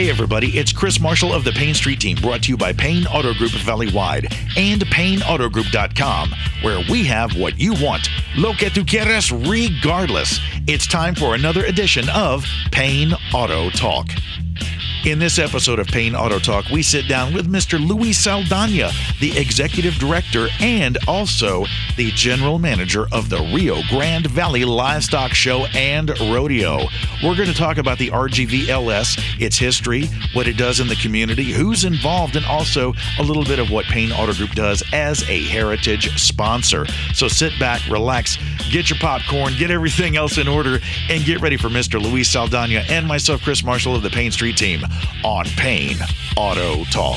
Hey everybody, it's Chris Marshall of the Payne Street Team, brought to you by Payne Auto Group Valley-wide and PayneAutoGroup.com, where we have what you want, lo que tú quieres, regardless. It's time for another edition of Payne Auto Talk. In this episode of Payne Auto Talk, we sit down with Mr. Luis Saldaña, the Executive Director and also the General Manager of the Rio Grande Valley Livestock Show and Rodeo. We're going to talk about the RGVLS, its history, what it does in the community, who's involved, and also a little bit of what Payne Auto Group does as a heritage sponsor. So sit back, relax, get your popcorn, get everything else in order, and get ready for Mr. Luis Saldaña and myself, Chris Marshall of the Payne Street Team, on Payne Auto Talk.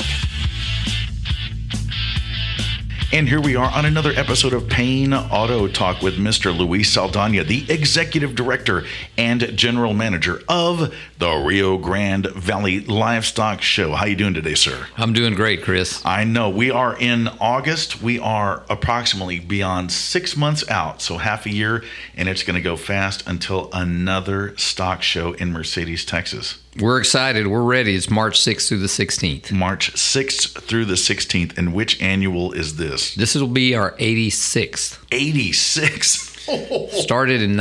And here we are on another episode of Payne Auto Talk with Mr. Luis Saldaña, the Executive Director and General Manager of the Rio Grande Valley Livestock Show. How you doing today, sir? I'm doing great, Chris. I know. We are in August. We are approximately beyond 6 months out, so half a year, and it's going to go fast until another stock show in Mercedes, Texas. We're excited. We're ready. It's March 6th through the 16th. March 6th through the 16th. And which annual is this? This will be our 86th. 86? Started in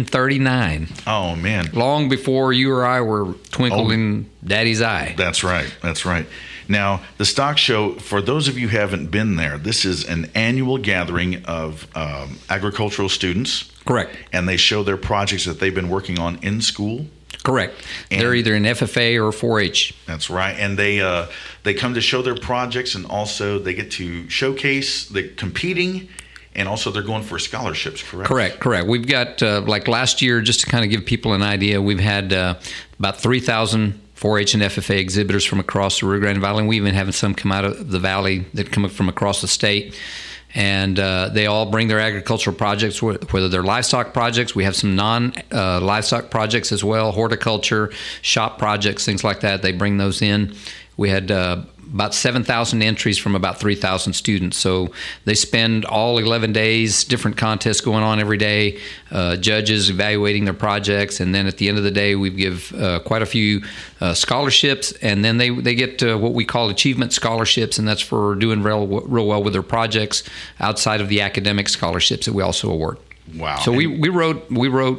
1939. Oh, man. Long before you or I were twinkling in Daddy's eye. That's right. That's right. Now, the stock show, for those of you who haven't been there, this is an annual gathering of agricultural students. Correct. And they show their projects that they've been working on in school. Correct. And they're either in FFA or 4-H. That's right. And they come to show their projects, and also they get to showcase the competing, and also they're going for scholarships, correct? Correct. We've got, like last year, just to kind of give people an idea, we've had about 3,000 4-H and FFA exhibitors from across the Rio Grande Valley, and we even have some come out of the valley that come from across the state. And they all bring their agricultural projects, whether they're livestock projects. We have some non-livestock projects as well, horticulture, shop projects, things like that. They bring those in. We had about 7,000 entries from about 3,000 students. So they spend all 11 days, different contests going on every day, judges evaluating their projects. And then at the end of the day, we give quite a few scholarships. And then they get what we call achievement scholarships, and that's for doing real well with their projects outside of the academic scholarships that we also award. Wow. So we wrote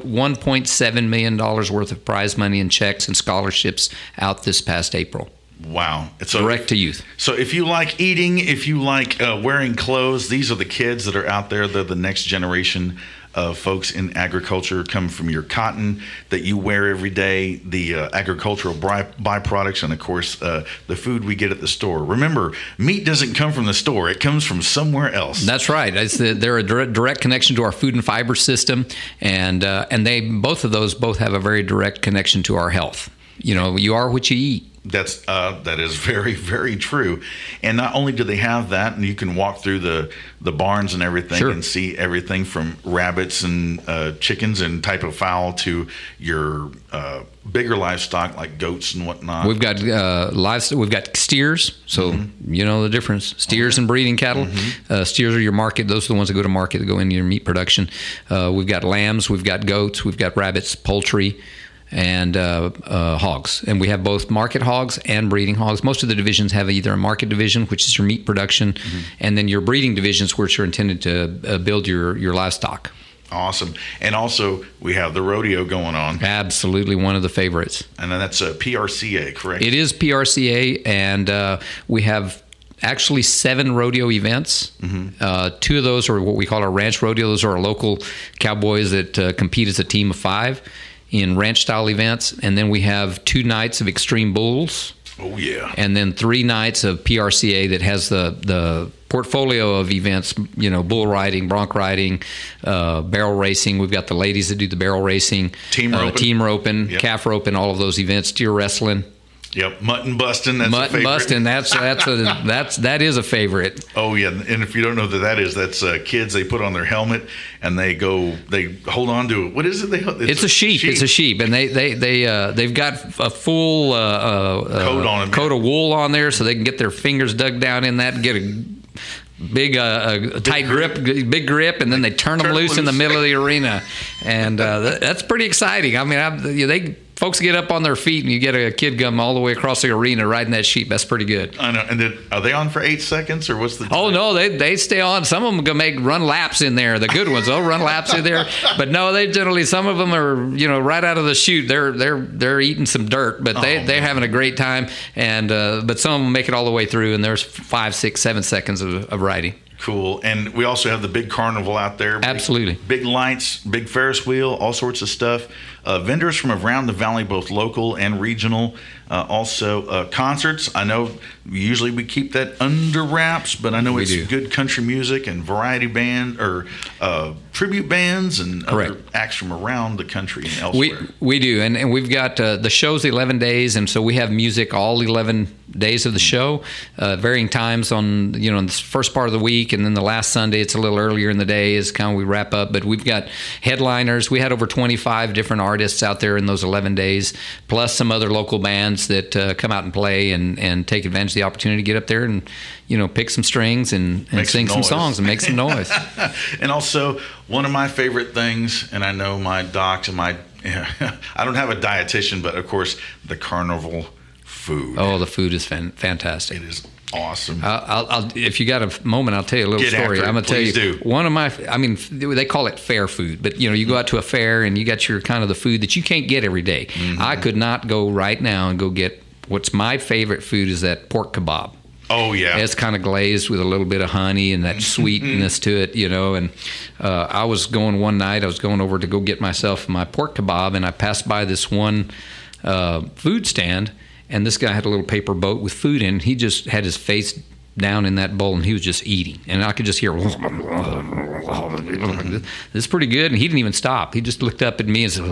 $1.7 million worth of prize money and checks and scholarships out this past April. Wow. So direct to youth. So if you like eating, if you like wearing clothes, these are the kids that are out there. They're the next generation of folks in agriculture, come from your cotton that you wear every day, the agricultural byproducts, and, of course, the food we get at the store. Remember, meat doesn't come from the store. It comes from somewhere else. That's right. They're a direct connection to our food and fiber system, and they both have a very direct connection to our health. You know, you are what you eat. That is very, very true. And not only do they have that, and you can walk through the barns and everything, sure, and see everything from rabbits and chickens and type of fowl to your bigger livestock like goats and whatnot. We've got livestock. We've got steers. So you know the difference. Steers and breeding cattle. Steers are your market. Those are the ones that go to market, that go into your meat production. We've got lambs. We've got goats. We've got rabbits, poultry, and hogs. And we have both market hogs and breeding hogs. Most of the divisions have either a market division, which is your meat production, and then your breeding divisions, which are intended to build your livestock. Awesome. And also, we have the rodeo going on. Absolutely one of the favorites. And then that's a PRCA, correct? It is PRCA, and we have actually 7 rodeo events. 2 of those are what we call our ranch rodeo. Those are our local cowboys that compete as a team of 5 in ranch-style events. And then we have 2 nights of extreme bulls. Oh, yeah. And then 3 nights of PRCA that has the portfolio of events, you know, bull riding, bronc riding, barrel racing. We've got the ladies that do the barrel racing. Team roping, yep, calf roping, all of those events, steer wrestling. Yep, mutton busting. That's mutton busting. That is a favorite. Oh yeah, and if you don't know what that is, that's kids. They put on their helmet and they hold on to it. What is it? It's a sheep. It's a sheep, and they've got a full coat on them, coat of wool on there, so they can get their fingers dug down in that and get a big tight big grip, and then they turn them loose in the middle of the arena, and that's pretty exciting. I mean, folks get up on their feet and you get a kid come all the way across the arena riding that sheep, that's pretty good. I know. And then, are they on for 8 seconds, or what's the time? Oh, no, they stay on. Some of them go run laps in there. The good ones, they'll run laps in there. But no, they generally, some of them are, right out of the chute. They're eating some dirt, but they're having a great time. And but some of them make it all the way through, and there's 5, 6, 7 seconds of riding. Cool. And we also have the big carnival out there. Absolutely. Big lights, big Ferris wheel, all sorts of stuff. Vendors from around the valley, both local and regional. Also concerts. I know usually we keep that under wraps, but I know it's good country music and variety band or tribute bands and other acts from around the country and elsewhere. We do. And we've got the show's 11 days, and so we have music all 11 days of the show, varying times on, in the first part of the week, and then the last Sunday, it's a little earlier in the day is kind of we wrap up. But we've got headliners. We had over 25 different artists out there in those 11 days, plus some other local bands that come out and play and take advantage of the opportunity to get up there and, pick some strings and sing some songs and make some noise. And also, one of my favorite things, and I know my docs and I don't have a dietitian, but of course, the carnival food. Oh, the food is fantastic. It is awesome. I'll if you got a moment, I'll tell you a little story. I'm going to tell you one of my. They call it fair food, but you go out to a fair and you got your kind of the food that you can't get every day. Mm-hmm. I could not go right now and go get what's my favorite food is that pork kebab. Oh yeah, it's kind of glazed with a little bit of honey and that sweetness to it, And I was going one night. I was going over to go get myself my pork kebab, and I passed by this one food stand. And this guy had a little paper boat with food in. He just had his face down in that bowl, and he was just eating. And I could just hear, this is pretty good. And he didn't even stop. He just looked up at me and said,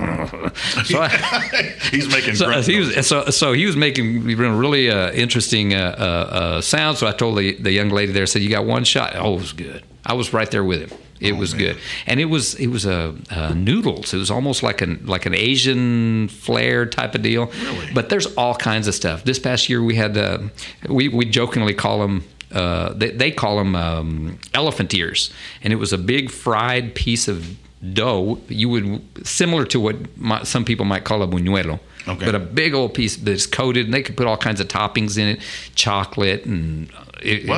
he's making so he was making really interesting sounds. So I told the young lady there, I said, you got one shot? Oh, it was good. I was right there with him. It was good, and it was noodles. It was almost like an Asian flair type of deal. Really? But there's all kinds of stuff. This past year we had we jokingly call them they call them elephant ears, and it was a big fried piece of dough. You would similar to what some people might call a buñuelo. Okay. But a big old piece that's coated, and they could put all kinds of toppings in it, chocolate, and it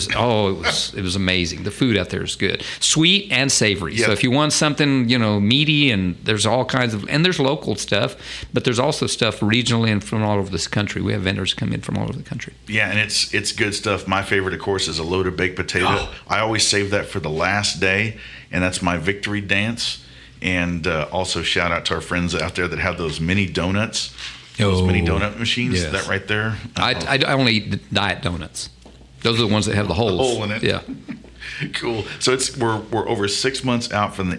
was amazing. The food out there is good, sweet and savory. Yep. So if you want something meaty, and there's all kinds of, and there's local stuff, but there's also stuff regionally and from all over this country. We have vendors come in from all over the country. Yeah, and it's good stuff. My favorite, of course, is a loaded baked potato. Oh. I always save that for the last day, and that's my victory dance. And also shout out to our friends out there that have those mini donuts, those mini donut machines. Yes. That right there. I only eat diet donuts. Those are the ones that have the holes. The hole in it. Yeah. Cool. So we're over 6 months out from the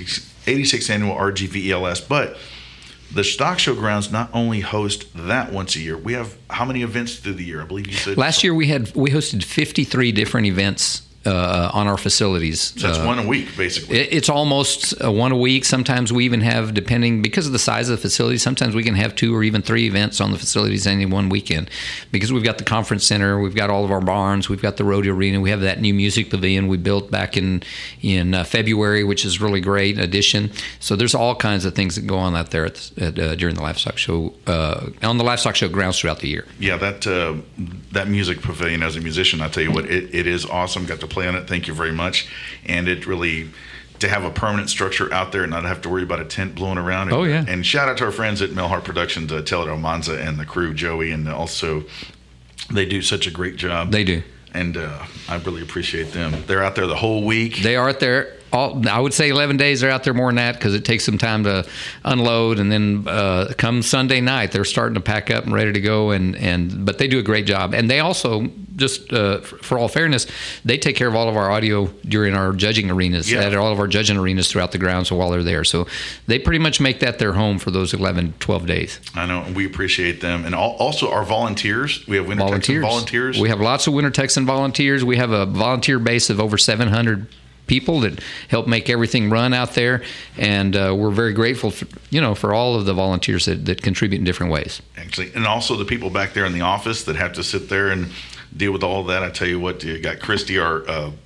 86th annual RGVLS, but the Stock Show grounds not only host that once a year. We have how many events through the year? I believe you said last year we hosted 53 different events. On our facilities. So that's one a week, basically. It's almost one a week. Sometimes we even have, depending, because of the size of the facility, sometimes we can have 2 or even 3 events on the facilities any one weekend. Because we've got the conference center, we've got all of our barns, we've got the rodeo arena, we have that new music pavilion we built back in February, which is really great addition. So there's all kinds of things that go on out there during the Livestock Show, on the Livestock Show grounds throughout the year. Yeah, that music pavilion, as a musician, I tell you what, it is awesome. Got to play on it. Thank you very much. And it really, to have a permanent structure out there and not have to worry about a tent blowing around. Oh, yeah. And shout out to our friends at Merle Haggard Productions, Taylor Almanza and the crew, Joey, and also they do such a great job. They do. And I really appreciate them. They're out there the whole week. They are out there. I would say 11 days they're out there more than that because it takes some time to unload, and then come Sunday night they're starting to pack up and ready to go. But they do a great job, and they also just for all fairness, they take care of all of our audio during our judging arenas. Yeah. At all of our judging arenas throughout the grounds while they're there. So they pretty much make that their home for those 11, 12 days. I know, and we appreciate them, and also our volunteers. We have Winter Texan volunteers. We have lots of Winter Texan volunteers. We have a volunteer base of over 700 people that help make everything run out there, and we're very grateful for all of the volunteers that contribute in different ways. Actually, and also the people back there in the office that have to sit there and deal with all of that. I tell you what, you got Christy, our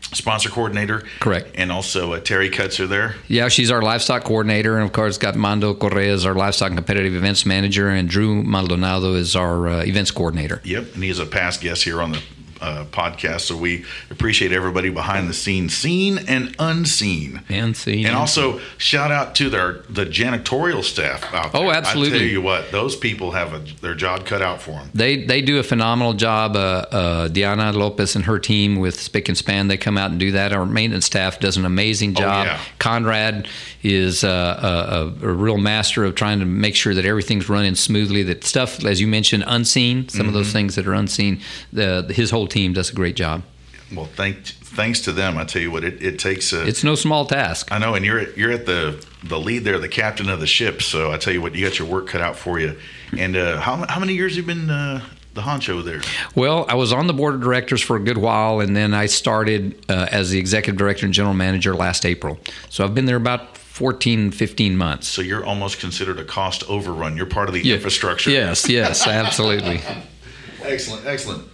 sponsor coordinator. Correct. And also Terry Cutzer there. Yeah, she's our livestock coordinator, and of course got Mando Correa as our livestock and competitive events manager, and Drew Maldonado is our events coordinator. Yep, and he's a past guest here on the podcast, so we appreciate everybody behind the scenes, seen and unseen. And also shout out to the janitorial staff out there. Oh, absolutely. I tell you what, those people have their job cut out for them. They do a phenomenal job. Diana Lopez and her team with Spick and Span, they come out and do that. Our maintenance staff does an amazing job. Yeah. Conrad is a real master of trying to make sure that everything's running smoothly, that stuff, as you mentioned, unseen, some of those things that are unseen, his whole team does a great job. Well, thanks to them. I tell you what, it takes. It's no small task. I know, and you're at the lead there, the captain of the ship. So I tell you what, you got your work cut out for you. And how many years have you been the honcho there? Well, I was on the board of directors for a good while, and then I started as the executive director and general manager last April. So I've been there about 14, 15 months. So you're almost considered a cost overrun. You're part of the infrastructure. Yes, absolutely. Excellent.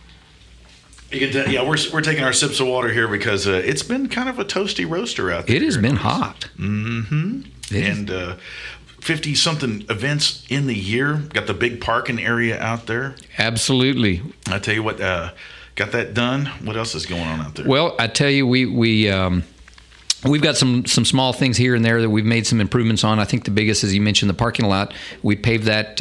We're taking our sips of water here because it's been kind of a toasty roaster out there. It has been hot. Mm-hmm. And 50-something events in the year. Got the big parking area out there. Absolutely. I tell you what, got that done. What else is going on out there? Well, I tell you, we've got some small things here and there that we've made some improvements on. I think the biggest, as you mentioned, the parking lot. We paved that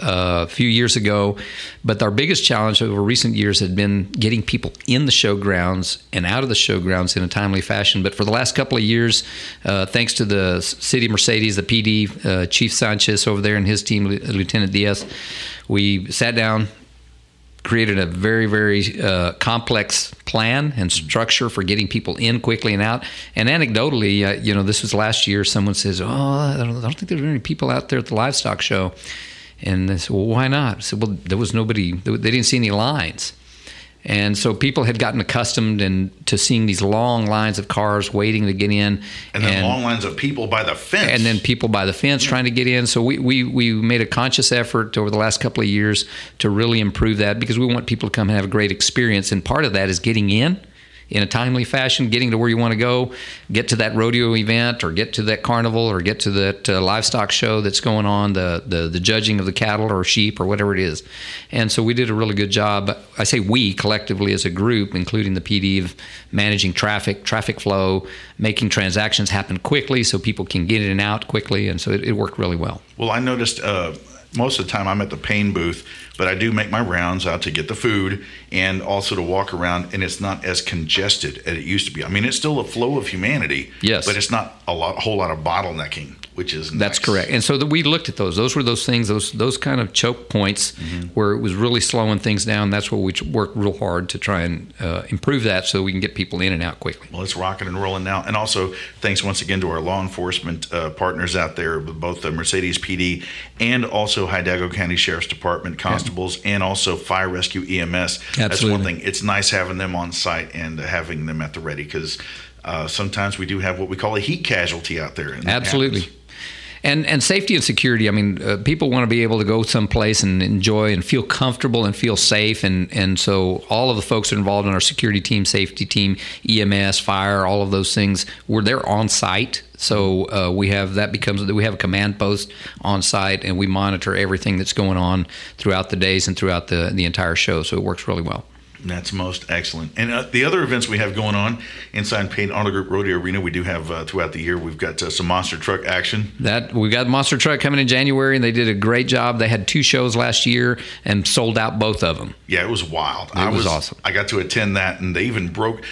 a few years ago. But our biggest challenge over recent years had been getting people in the showgrounds and out of the showgrounds in a timely fashion. But for the last couple of years, thanks to the City of Mercedes, the PD, Chief Sanchez over there and his team, Lieutenant Diaz, we sat down, created a very, very complex plan and structure for getting people in quickly and out. And anecdotally, this was last year, someone says, I don't think there were any people out there at the livestock show. And they said, well, why not? I said, well, there was nobody. They didn't see any lines. And so people had gotten accustomed to seeing these long lines of cars waiting to get in. And then long lines of people by the fence. And then people by the fence trying to get in. So we made a conscious effort over the last couple of years to really improve that, because we want people to come and have a great experience. And part of that is getting in a timely fashion, getting to where you want to go, get to that rodeo event or get to that carnival or get to that livestock show that's going on, the judging of the cattle or sheep or whatever it is. And so we did a really good job. I say we collectively as a group, including the PD, of managing traffic flow, making transactions happen quickly so people can get in and out quickly. And so it worked really well. Well, I noticed most of the time I'm at the Payne booth, but I do make my rounds out to get the food and also to walk around, and it's not as congested as it used to be. I mean, it's still a flow of humanity, yes, but it's not a whole lot of bottlenecking, which is nice. That's correct. And so we looked at those. Those were those things, those kind of choke points where it was really slowing things down. That's where we worked real hard to try and improve that so we can get people in and out quickly. Well, it's rocking and rolling now. And also, thanks once again to our law enforcement partners out there, both the Mercedes PD and also Hidalgo County Sheriff's Department constables, and also Fire Rescue EMS. Absolutely. That's one thing. It's nice having them on site and having them at the ready, because sometimes we do have what we call a heat casualty out there. Absolutely. And safety and security, I mean, people want to be able to go someplace and enjoy and feel comfortable and feel safe. And so all of the folks that are involved in our security team, safety team, EMS, fire, all of those things, they're on site. So we have a command post on site, and we monitor everything that's going on throughout the days and throughout the entire show. So it works really well. That's most excellent. And the other events we have going on inside Payne Auto Group Rodeo Arena, we do have throughout the year, we've got some monster truck action. We've got monster truck coming in January, and they did a great job. They had 2 shows last year and sold out both of them. Yeah, it was wild. It was awesome. I got to attend that, and they even broke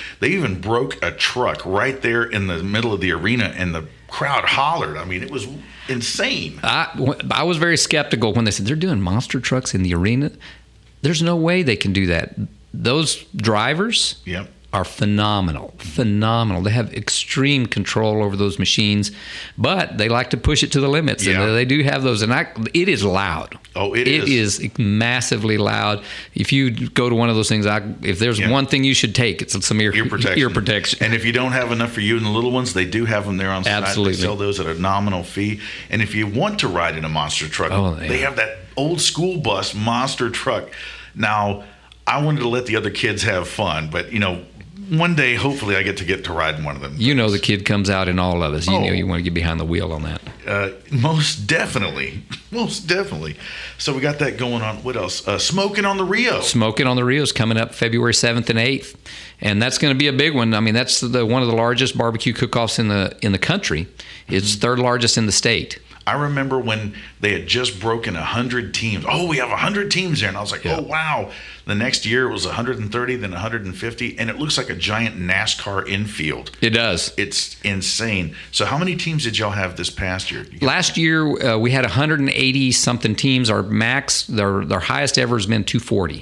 a truck right there in the middle of the arena, and the crowd hollered. I mean, it was insane. I was very skeptical when they said they're doing monster trucks in the arena. There's no way they can do that. Those drivers are phenomenal. They have extreme control over those machines, but they like to push it to the limits. Yeah. And they do have those. And it is loud. Oh, it is. It is massively loud. If you go to one of those things, if there's one thing you should take, it's some ear protection. And if you don't have enough for you and the little ones, they do have them there on site. Absolutely. They sell those at a nominal fee. And if you want to ride in a monster truck, they have that old school bus monster truck. Now, I wanted to let the other kids have fun, but one day, hopefully, I get to ride in one of them. You know, the kid comes out in all of us. You know, you want to get behind the wheel on that. Most definitely. So we got that going on. What else? Smoking on the Rio. Smoking on the Rio is coming up February 7th and 8th, and that's going to be a big one. I mean, that's one of the largest barbecue cook-offs in the country. It's third largest in the state. I remember when they had just broken 100 teams. Oh, we have 100 teams there. And I was like, oh, wow. The next year it was 130, then 150. And it looks like a giant NASCAR infield. It does. It's insane. So how many teams did y'all have this past year? Last year, we had 180-something teams. Our max, their highest ever has been 240.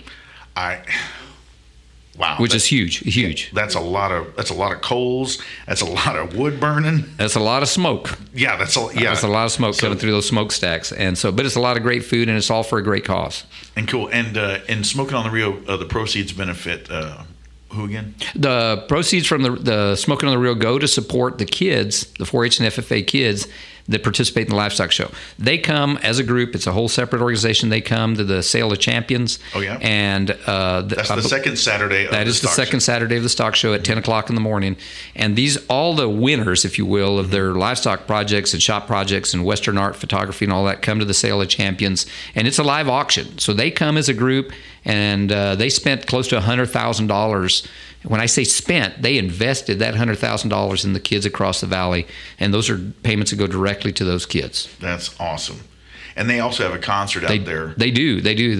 Wow, which is huge. That's a lot of coals. That's a lot of wood burning. That's a lot of smoke. Yeah, that's a lot of smoke coming through those smokestacks, and so, but it's a lot of great food, and it's all for a great cause. And cool. And Smoking on the Rio, the proceeds benefit who again? The proceeds from the Smoking on the Rio go to support the kids, the 4-H and FFA kids that participate in the Livestock Show. They come as a group. It's a whole separate organization. They come to the Sale of Champions. Oh, yeah. And that's the second Saturday of that the is the stock second show. Saturday of the stock show at 10 o'clock in the morning. And all the winners, if you will, of their livestock projects and shop projects and Western art, photography, and all that come to the Sale of Champions. And it's a live auction. So they come as a group, and they spent close to $100,000. When I say spent, they invested that $100,000 in the kids across the valley, and those are payments that go directly to those kids. That's awesome. And they also have a concert out there. They do.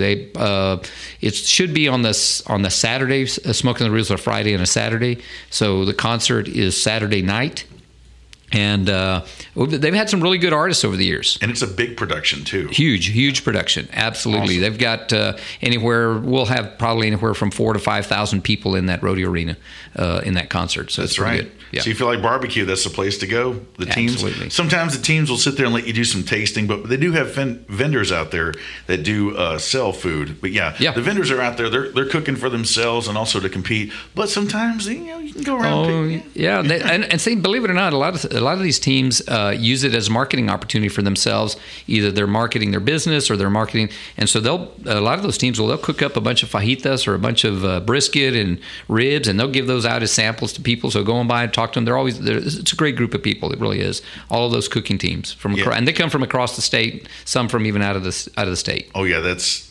It should be on the Saturday. Smoking the Rio is a Friday and a Saturday, so the concert is Saturday night. And they've had some really good artists over the years. And it's a big production, too. Huge production. Absolutely. Awesome. They've got we'll have probably anywhere from 4,000 to 5,000 people in that rodeo arena in that concert. So that's right. Good. Yeah. So you feel like barbecue, that's the place to go. The teams. Absolutely. Sometimes the teams will sit there and let you do some tasting, but they do have vendors out there that do sell food. But the vendors are out there. They're cooking for themselves and also to compete. But sometimes you can go around. And see, believe it or not, a lot of these teams use it as a marketing opportunity for themselves. Either they're marketing their business or they're marketing, and so a lot of those teams they'll cook up a bunch of fajitas or a bunch of brisket and ribs, and they'll give those out as samples to people. So go and buy and talk to them. It's a great group of people. It really is. All of those cooking teams and they come from across the state. Some from even out of the state. Oh yeah,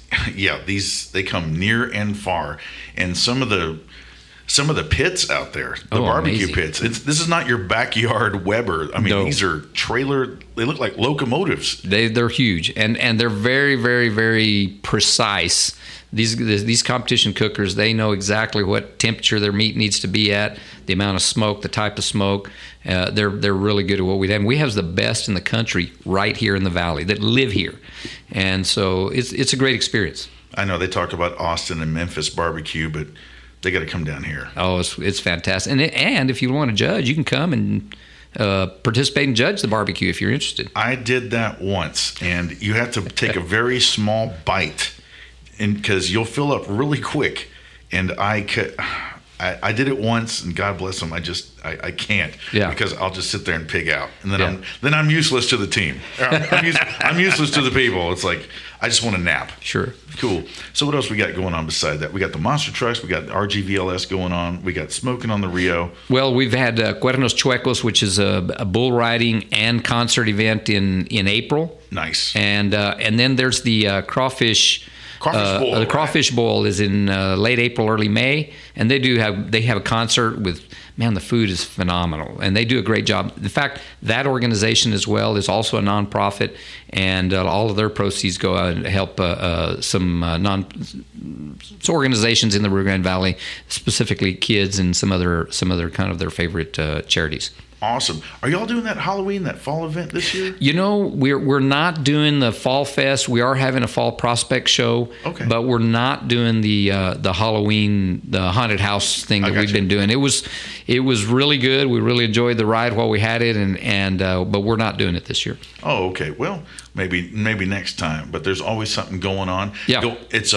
they come near and far, and some of the pits out there, the barbecue amazing. pits. This is not your backyard Weber. I mean, These are trailer. They look like locomotives. They're huge, and they're very, very, very precise. These competition cookers, they know exactly what temperature their meat needs to be at, the amount of smoke, the type of smoke. They're really good at what we have. And we have the best in the country right here in the valley that live here, and so it's a great experience. I know they talk about Austin and Memphis barbecue, but they got to come down here. Oh, it's fantastic. And if you want to judge, you can come and participate and judge the barbecue if you're interested. I did that once, and you have to take a very small bite, because you'll fill up really quick. And I did it once, and God bless them. I can't, because I'll just sit there and pig out, and then I'm useless to the team. I'm useless to the people. It's like I just want to nap. Sure. Cool. So what else we got going on beside that? We got the monster trucks. We got RGVLS going on. We got Smoking on the Rio. Well, we've had Cuernos Chuecos, which is a bull riding and concert event in April. Nice. And then there's the crawfish. Bowl, the Crawfish Bowl is in late April, early May, and they have a concert with, the food is phenomenal, and they do a great job. In fact, that organization as well is also a nonprofit, and all of their proceeds go out and help some organizations in the Rio Grande Valley, specifically kids and some other kind of their favorite charities. Awesome. Are y'all doing that Halloween, that fall event this year? We're not doing the Fall Fest. We are having a Fall Prospect Show, but we're not doing the Halloween, the haunted house thing that we've been doing. It was really good. We really enjoyed the ride while we had it, but we're not doing it this year. Oh, okay. Well, maybe next time. But there's always something going on. Yeah. It's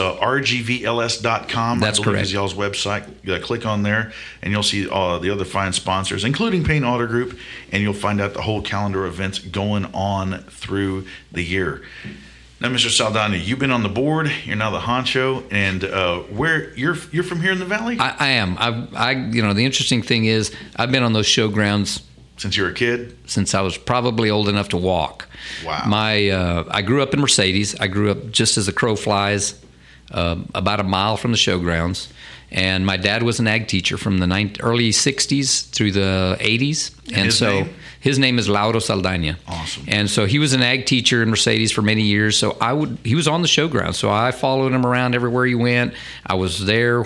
RGVLS.com. That's correct. Is y'all's website. You gotta click on there, and you'll see all the other fine sponsors, including Payne Auto Group, and you'll find out the whole calendar of events going on through the year. Now, Mr. Saldaña, you've been on the board. You're now the honcho, and where you're from here in the Valley? I am. The interesting thing is I've been on those showgrounds since you were a kid. Since I was probably old enough to walk. Wow. I grew up in Mercedes. I grew up just as the crow flies, about a mile from the showgrounds. And my dad was an ag teacher from the early 60s through the 80s. And so his name is Lauro Saldaña. Awesome. And so he was an ag teacher in Mercedes for many years. So he was on the showground. So I followed him around everywhere he went. I was there,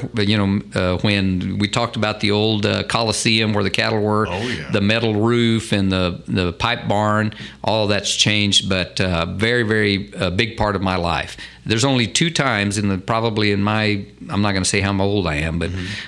when we talked about the old Coliseum where the cattle were, the metal roof and the pipe barn. All of that's changed, but very, very big part of my life. There's only 2 times I'm not going to say how old I am, but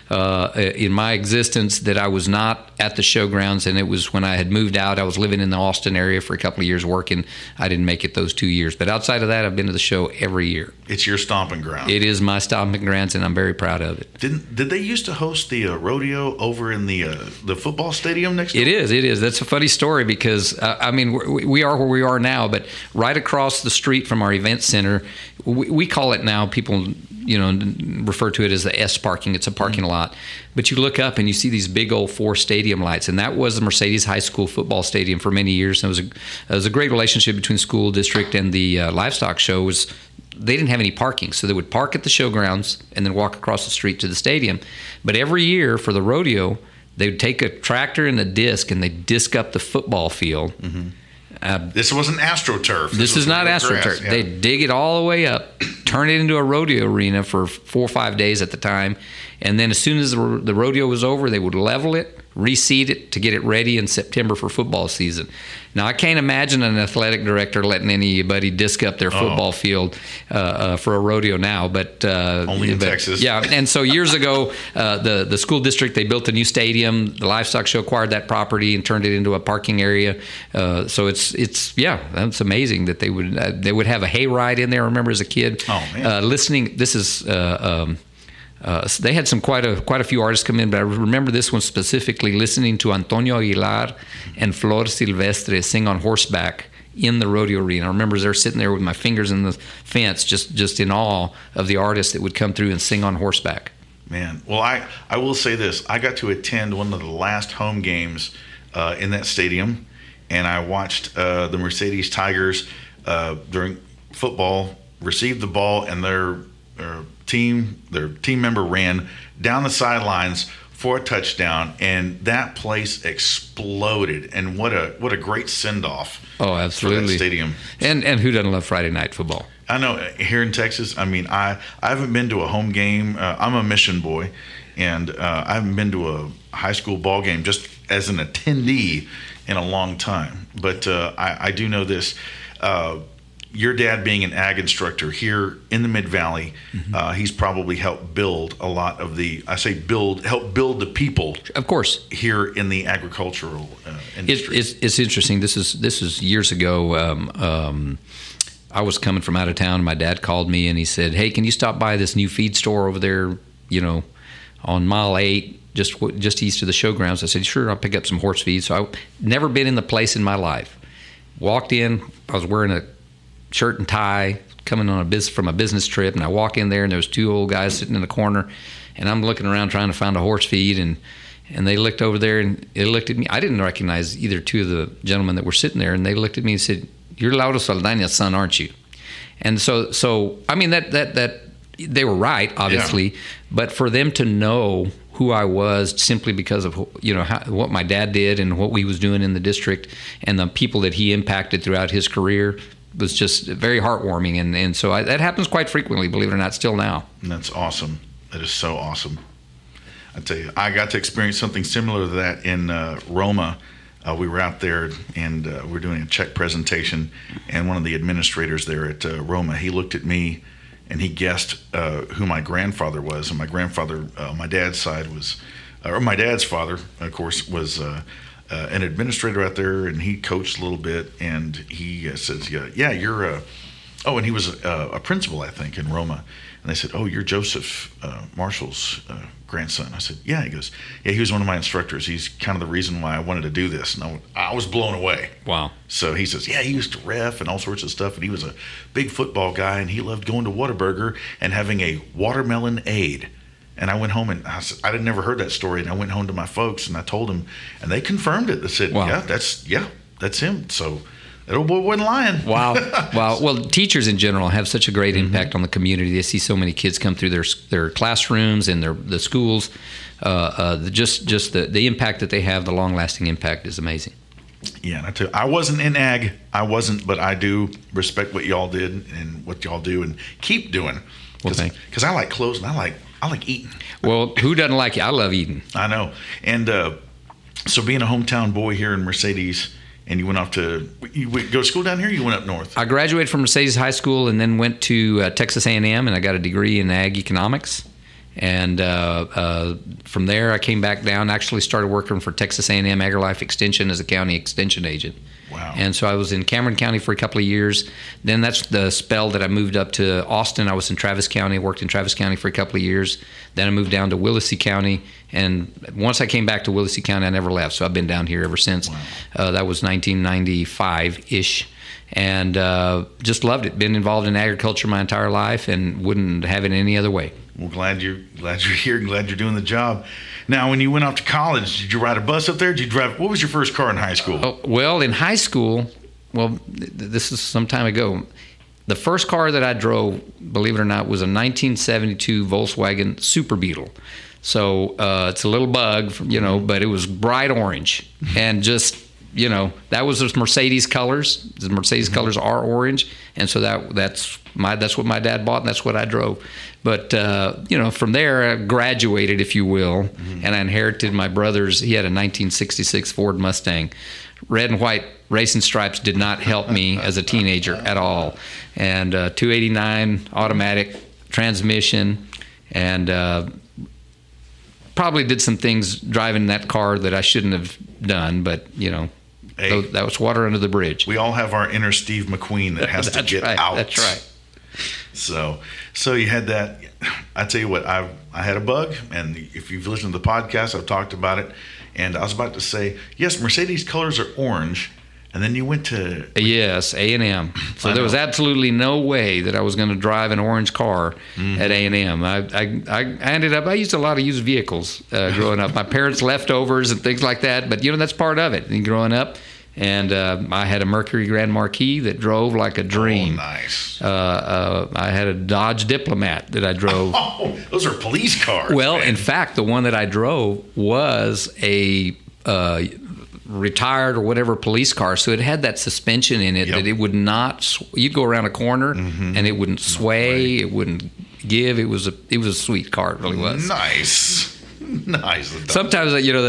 in my existence that I was not at the showgrounds, and it was when I had moved out. I was living in the Austin area for a couple of years working. I didn't make it those 2 years. But outside of that, I've been to the show every year. It's your stomping ground. It is my stomping grounds, and I'm very proud of it. Did they used to host the rodeo over in the football stadium next door? It is. That's a funny story because, we are where we are now, but right across the street from our event center, we call it now, people refer to it as the S parking. It's a parking lot. But you look up and you see these big old 4 stadium lights, and that was the Mercedes High School football stadium for many years. And it was a great relationship between the school district and the livestock show. They didn't have any parking, so they would park at the showgrounds and then walk across the street to the stadium. But every year for the rodeo, they would take a tractor and a disc, and they'd disc up the football field. Mm-hmm. This wasn't AstroTurf. This is not AstroTurf. Yeah. They dig it all the way up, turn it into a rodeo arena for 4 or 5 days at the time, and then as soon as the rodeo was over, they would level it, reseed it to get it ready in September for football season. Now, I can't imagine an athletic director letting anybody disc up their football field for a rodeo now, but only in Texas. Yeah, and so years ago, the school district, they built a new stadium. The livestock show acquired that property and turned it into a parking area. So that's amazing that they would have a hayride in there. I remember as a kid listening. This is. They had quite a few artists come in, but I remember this one specifically, listening to Antonio Aguilar and Flor Silvestre sing on horseback in the rodeo arena. I remember there sitting there with my fingers in the fence, just in awe of the artists that would come through and sing on horseback. Man, well, I will say this. I got to attend one of the last home games in that stadium, and I watched the Mercedes Tigers during football receive the ball, and their team member ran down the sidelines for a touchdown, and that place exploded. And what a great send-off. Oh, absolutely. For that stadium. And who doesn't love Friday night football? I know here in Texas, I haven't been to a home game. I'm a mission boy, and I haven't been to a high school ball game just as an attendee in a long time. But I do know this. Your dad being an ag instructor here in the Mid-Valley, he's probably helped build a lot of help build the people. Of course. Here in the agricultural industry. It's interesting. This is years ago. I was coming from out of town, and my dad called me, and he said, "Hey, can you stop by this new feed store over there, on mile 8, just east of the showgrounds?" I said, "Sure, I'll pick up some horse feed." So I've never been in the place in my life. Walked in, I was wearing a shirt and tie, coming on from a business trip, and I walk in there, and there's 2 old guys sitting in the corner, and I'm looking around trying to find a horse feed, and they looked over there, and they looked at me. I didn't recognize either 2 of the gentlemen that were sitting there, and they looked at me and said, "You're Lauro Saldaña's son, aren't you?" And so that they were right, obviously, but for them to know who I was simply because of what my dad did and what he was doing in the district and the people that he impacted throughout his career was just very heartwarming, and so that happens quite frequently, believe it or not, still now. And that's awesome. That is so awesome. I tell you, I got to experience something similar to that in Roma. We were out there, and we were doing a check presentation, and one of the administrators there at Roma, he looked at me, and he guessed who my grandfather was. And my grandfather, my dad's side my dad's father, of course, was an administrator out there, and he coached a little bit, and he says, "Yeah, you're Oh, and he was a principal, I think, in Roma. And they said, "Oh, you're Joseph Marshall's grandson." I said, "Yeah." He goes, "Yeah, he was one of my instructors. He's kind of the reason why I wanted to do this." And I was blown away. Wow. So he says, "Yeah, he used to ref and all sorts of stuff, and he was a big football guy, and he loved going to Whataburger and having a watermelon aid." And I went home, and I said, I'd never heard that story. And I went home to my folks, and I told them, and they confirmed it. They said, wow. "Yeah, that's him." So that old boy wasn't lying. Wow. Wow. Well, teachers in general have such a great impact on the community. They see so many kids come through their classrooms and the schools. Just the impact that they have, the long-lasting impact is amazing. Yeah, and I tell you, I wasn't in ag. But I do respect what y'all did and what y'all do and keep doing. Well, thanks. Because I like clothes and I like eating. Well, who doesn't like it? I love eating. I know. And so being a hometown boy here in Mercedes, and you went off to go to school down here, or you went up north? I graduated from Mercedes High School and then went to Texas A&M, and I got a degree in ag economics. And from there, I came back down, actually started working for Texas A&M AgriLife Extension as a county extension agent. Wow. And so I was in Cameron County for a couple of years. Then that's the spell that I moved up to Austin. I was in Travis County, worked in Travis County for a couple of years. Then I moved down to Willacy County. And once I came back to Willacy County, I never left. So I've been down here ever since. Wow. That was 1995-ish. And just loved it. Been involved in agriculture my entire life and wouldn't have it any other way. Well, glad you're here and glad you're doing the job. Now, when you went off to college, did you ride a bus up there? Did you drive? What was your first car in high school? Oh, well, in high school, this is some time ago. The first car that I drove, believe it or not, was a 1972 Volkswagen Super Beetle. So it's a little bug, but it was bright orange and just. That was the Mercedes colors. The Mercedes colors are orange, and so that's what my dad bought, and that's what I drove. But from there, I graduated, if you will, and I inherited my brother's. He had a 1966 Ford Mustang. Red and white racing stripes did not help me as a teenager at all. And 289 automatic transmission, and probably did some things driving that car that I shouldn't have done, but Hey, that was water under the bridge. We all have our inner Steve McQueen that has to get out. That's right. So you had that. I tell you what, I had a bug, and if you've listened to the podcast, I've talked about it. And I was about to say, yes, Mercedes colors are orange, and then you went to yes, A&M. So there was absolutely no way that I was going to drive an orange car at A&M. I ended up. I used a lot of used vehicles growing up. My parents' leftovers and things like that. But that's part of it. And growing up, and I had a Mercury Grand Marquis that drove like a dream. Oh, nice. I had a Dodge Diplomat that I drove. Oh, those are police cars. Well, man. In fact, the one that I drove was a retired or whatever police car, so it had that suspension in it that it would not. You'd go around a corner and it wouldn't sway. It wouldn't give. It was a sweet car. It really was. Nice. Sometimes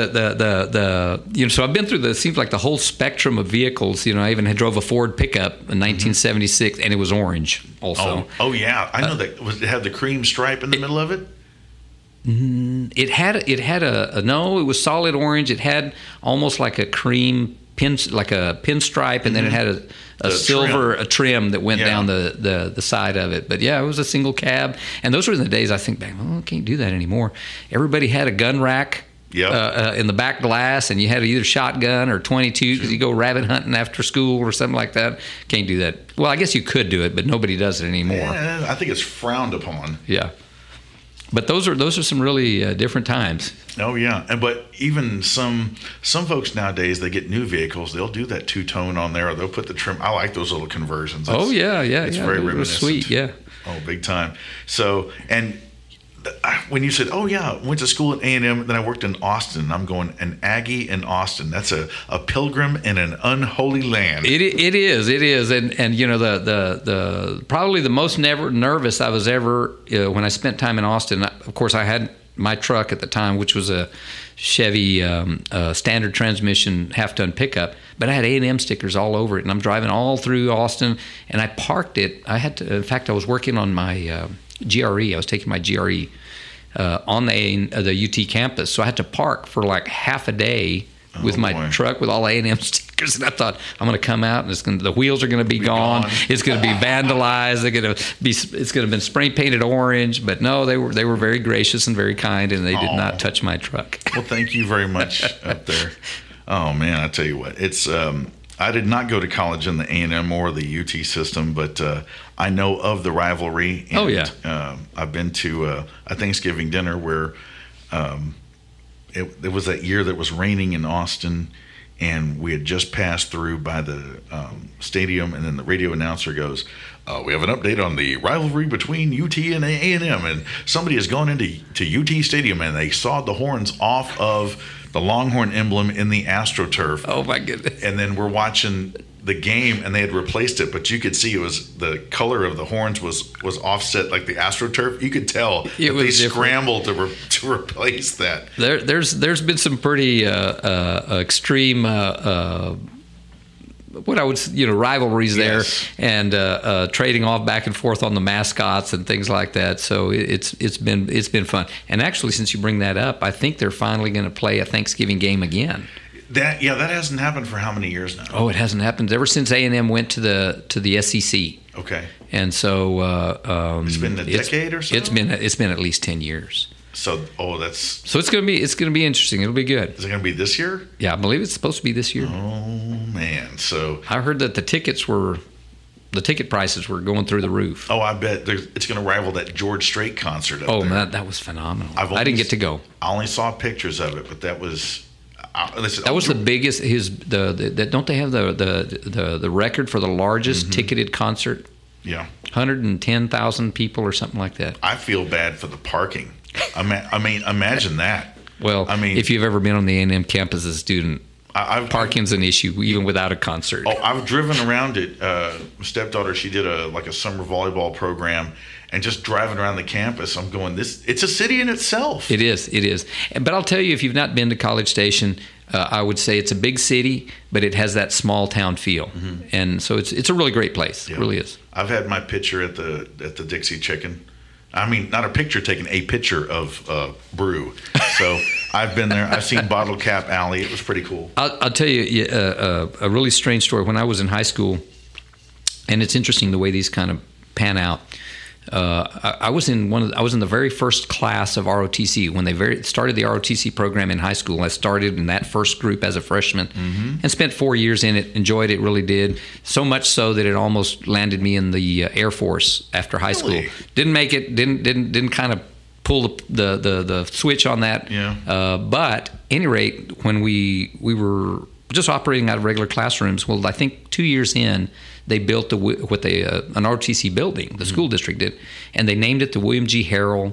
so I've been through it seems like the whole spectrum of vehicles. I even drove a Ford pickup in 1976, and it was orange also. Oh yeah, I know that. It had the cream stripe in the middle of it. It had it was solid orange. It had almost like a cream like a pinstripe, and then it had a silver trim that went down the side of it. But yeah, it was a single cab, and those were the days I think back. I can't do that anymore. Everybody had a gun rack in the back glass, and you had either shotgun or 22 because you go rabbit hunting after school or something like that. Can't do that. Well, I guess you could do it, but nobody does it anymore. Yeah, I think it's frowned upon. Yeah. But those are some really different times. Oh yeah, but even some folks nowadays, they get new vehicles, they'll do that two-tone on there, or they'll put the trim. I like those little conversions. It's very reminiscent. Sweet, yeah. Oh, big time. So, and when you said, "Oh yeah, I went to school at A&M, then I worked in Austin," I'm going, an Aggie in Austin. That's a pilgrim in an unholy land. It is, and the probably the most nervous I was ever when I spent time in Austin. Of course, I had my truck at the time, which was a Chevy standard transmission half-ton pickup, but I had A&M stickers all over it, and I'm driving all through Austin, and I parked it. In fact, I was working on my GRE. I was taking my GRE on the UT campus, so I had to park for like half a day with my truck with all A&M stickers stickers, and I thought I'm going to come out and the wheels are going to be gone. It's going to be vandalized. It's going to be spray painted orange. But no, they were very gracious and very kind, and they did not touch my truck. Well, thank you very much up there. Oh man, I tell you what, it's. I did not go to college in the A&M or the UT system, but I know of the rivalry. And, I've been to a Thanksgiving dinner where it was that year that was raining in Austin, and we had just passed through by the stadium, and then the radio announcer goes, we have an update on the rivalry between UT and A&M, and somebody has gone into UT Stadium, and they sawed the horns off of the Longhorn emblem in the AstroTurf. Oh my goodness! And then we're watching the game, and they had replaced it, but you could see it was the color of the horns was offset like the AstroTurf. You could tell that they scrambled to replace that. There's been some pretty extreme rivalries there, and trading off back and forth on the mascots and things like that. So it's been fun. And actually, since you bring that up, I think they're finally going to play a Thanksgiving game again. That hasn't happened for how many years now? Oh, it hasn't happened ever since A&M went to the SEC. Okay. And so it's been a decade or so. It's been at least 10 years. So it's gonna be interesting. It'll be good. Is it gonna be this year? Yeah, I believe it's supposed to be this year. Oh man! So I heard that the ticket prices were going through the roof. Oh, I bet it's gonna rival that George Strait concert. Up there. Man, that was phenomenal. I didn't get to go. I only saw pictures of it, but that was. That was the biggest. Don't they have the record for the largest ticketed concert? Yeah, 110,000 people or something like that. I feel bad for the parking. I mean, imagine that. Well, if you've ever been on the A&M campus as a student, parking's an issue even without a concert. Oh, I've driven around it. My stepdaughter, she did a summer volleyball program, and just driving around the campus, I'm going, it's a city in itself. It is. But I'll tell you, if you've not been to College Station, I would say it's a big city, but it has that small town feel, and so it's a really great place. Yeah. It really is. I've had my picture at the Dixie Chicken. I mean, not a picture taken, a picture of brew. So I've been there. I've seen Bottle Cap Alley. It was pretty cool. I'll tell you a really strange story. When I was in high school, and it's interesting the way these kind of pan out. I was in the very first class of ROTC when they started the ROTC program in high school. I started in that first group as a freshman and spent 4 years in it. Enjoyed it, really did. So much so that it almost landed me in the Air Force after high school. Didn't make it. Didn't kind of pull the switch on that. Yeah. But at any rate, when we were just operating out of regular classrooms, well, I think 2 years in, they built an ROTC building, the school district did, and they named it the William G. Harrell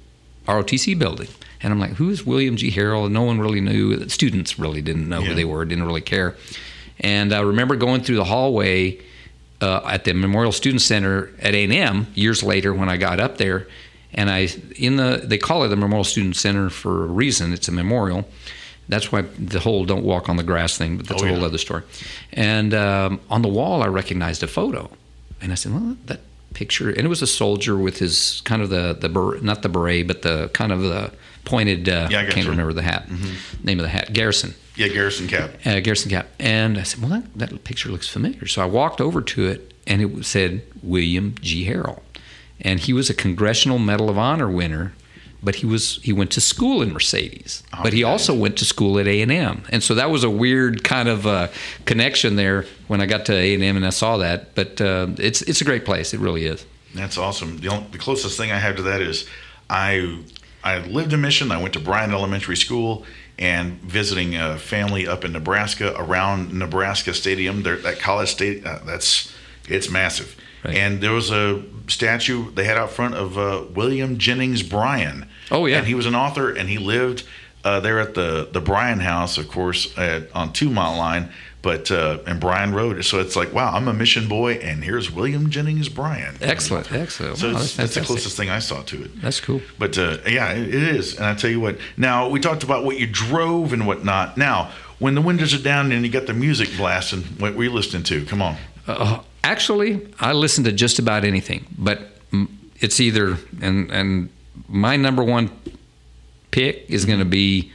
ROTC building. And I'm like, who is William G. Harrell? And no one really knew. The students really didn't know who they were, didn't really care. And I remember going through the hallway at the Memorial Student Center at A&M years later when I got up there, and they call it the Memorial Student Center for a reason. It's a memorial. That's why the whole "don't walk on the grass" thing, but that's a whole other story. And on the wall, I recognized a photo, and I said, "Well, that picture." And it was a soldier with his kind of not the beret, but the kind of the pointed. I can't remember the hat. Name of the hat, Garrison. Yeah, Garrison cap. Garrison cap. And I said, "Well, that picture looks familiar." So I walked over to it, and it said William G. Harrell, and he was a Congressional Medal of Honor winner. But he went to school in Mercedes. But he also went to school at A&M. And so that was a weird kind of connection there when I got to A&M and I saw that. But it's a great place. It really is. That's awesome. The closest thing I have to that is I lived in Mission. I went to Bryan Elementary School and visiting a family up in Nebraska around Nebraska Stadium. That college stadium, it's massive. Right. And there was a statue they had out front of William Jennings Bryan. Oh, yeah. And he was an author, and he lived there at the Bryan House, of course, on 2 Mile Line, but in Bryan Road. So it's like, wow, I'm a Mission boy, and here's William Jennings Bryan. Excellent. So wow, that's the closest thing I saw to it. That's cool. But, yeah, it is. And I tell you what, now we talked about what you drove and whatnot. Now, when the windows are down and you got the music blasting, what were you listening to? Come on. Actually, I listen to just about anything, but it's either, and my number one pick is going to be